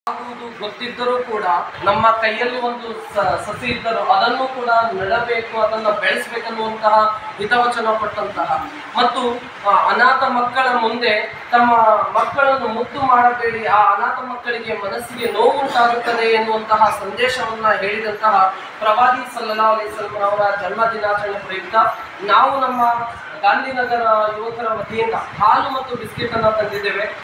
ಆಗುವುದು ಗೊತ್ತಿದ್ದರೂ ಕೂಡ ನಮ್ಮ ಕೈಯಲ್ಲಿ ಒಂದು ಸಸಿ ಇದ್ದರೂ ಅದನ್ನು ಕೂಡ ನೆಡಬೇಕು, ಅದನ್ನು ಬೆಳೆಸಬೇಕನ್ನುವಂತಹ ಹಿತವಚನ ಕೊಟ್ಟಂತಹ ಮತ್ತು ಅನಾಥ ಮಕ್ಕಳ ಮುಂದೆ ತಮ್ಮ ಮಕ್ಕಳನ್ನು ಮುದ್ದು ಮಾಡಬೇಡಿ, ಆ ಅನಾಥ ಮಕ್ಕಳಿಗೆ ಮನಸ್ಸಿಗೆ ನೋವುಂಟಾಗುತ್ತದೆ ಎನ್ನುವಂತಹ ಸಂದೇಶವನ್ನ ಹೇಳಿದಂತಹ ಪ್ರವಾದಿ ಸಲ್ಲಲ್ಲಾಹು ಅಲೈಹಿ ವಸಲ್ಲಂ ಅವರ ಜನ್ಮ ದಿನಾಚರಣೆ ಪ್ರಯುಕ್ತ ನಾವು ನಮ್ಮ ಗಾಂಧಿನಗರ ಯುವಕರ ವತಿಯಿಂದ ಹಾಲು ಮತ್ತು ಬಿಸ್ಕೆಟ್ ಅನ್ನು ತಂದಿದ್ದೇವೆ.